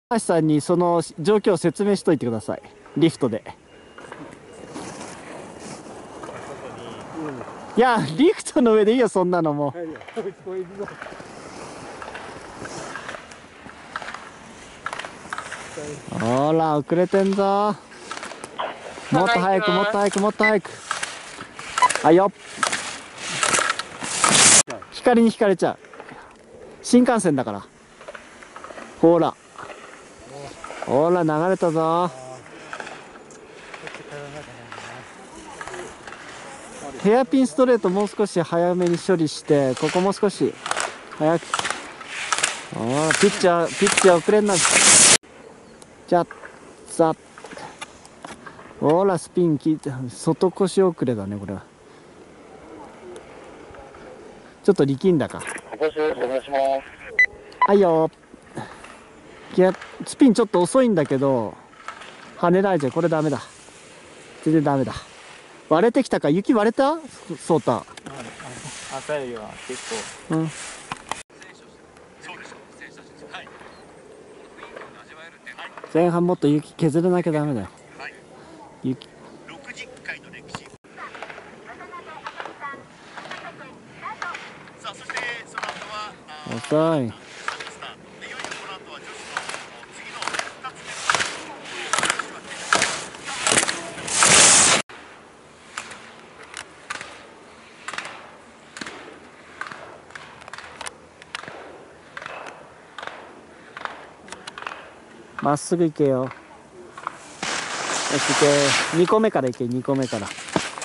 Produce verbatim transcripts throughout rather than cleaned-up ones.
橋さんにその状況を説明しといてください。リフトで。いや、リフトの上でいいよ、そんなのもう。ほら、遅れてんぞ。もっと早く、もっと早く、もっと早く。はいよ。光に引かれちゃう。新幹線だから。ほら。ほら、流れたぞ。ヘアピンストレートもう少し早めに処理して、ここもう少し早く。おー、ピッチャー、ピッチャー遅れんな。じゃあ、さほら、スピン効いて、外腰遅れだね、これは。ちょっと力んだか。はいよ。いや、スピンちょっと遅いんだけど、跳ねられちゃう。これダメだ。全然ダメだ。割れてきたか。雪割れた？そうた。 朝よりは結構。 うん。前半もっと雪削らなきゃダメだよ。雪。遅い。まっすぐ行けよ。よし行け。にこめから行け。にこめから。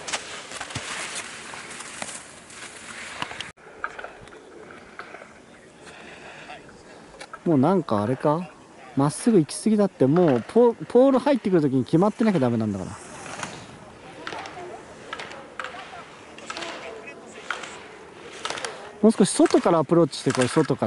もうなんかあれか、まっすぐ行き過ぎだって。もうポポール入ってくるときに決まってなきゃダメなんだから。もう少し外からアプローチしてこい。外から。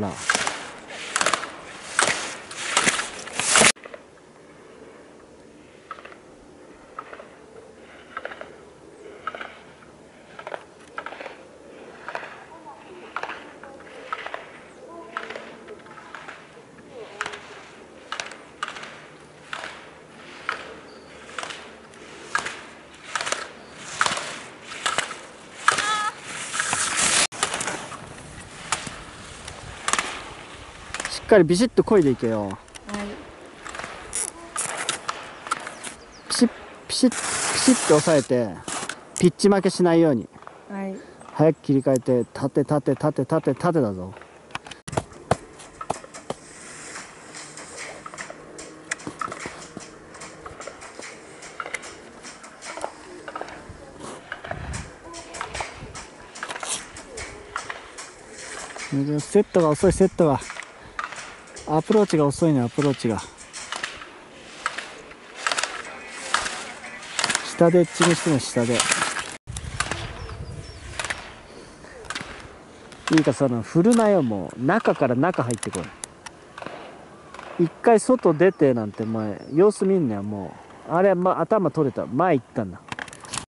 しっかりビシッと漕いでいけよ。はい、ピシッピシッピシッと押さえて、ピッチ負けしないように。はい、早く切り替えて、縦縦縦縦縦だぞ。セットが遅い。セットがアプローチが遅いね。アプローチが下でエッジにしてね。下でいいか、その振るなよ。もう中から中入ってこい。一回外出てなんて前様子見んねん。もうあれ、ま、頭取れた。前行ったんだ。